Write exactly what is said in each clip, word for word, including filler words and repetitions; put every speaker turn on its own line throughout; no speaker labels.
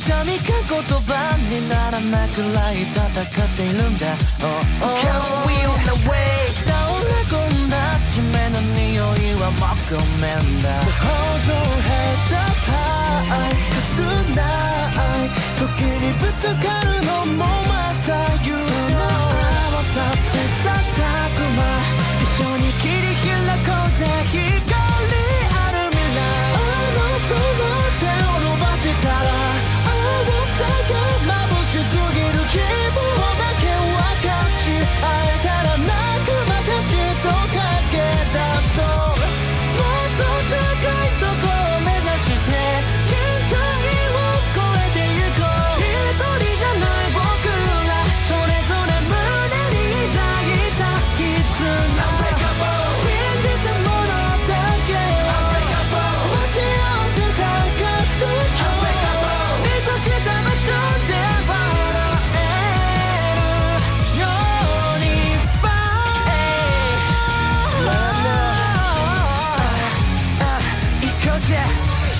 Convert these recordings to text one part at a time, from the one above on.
痛みが言葉にならないくらい戦っているんだ、oh, oh. Come we on the way 倒れ込んだ地面の匂いは木綿だ想像下手た愛かすない時にぶつかるのもまた言うの合わさせさたくま一緒に切り開こうぜ光ある未来あのその手を伸ばしたら青さが眩しすぎる希望だけ分かち合えたらなくまたちと駆け出そうもっと高いとこを目指して限界を超えてゆこう一人じゃない僕らそれぞれ胸に抱いた絆信じたものだけを持ち寄って探す目指した場所で笑えるようにば行こうぜ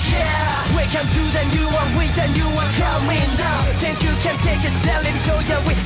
Yeah Welcome to the new one with the new one coming down Think you can take it steadily so yeah we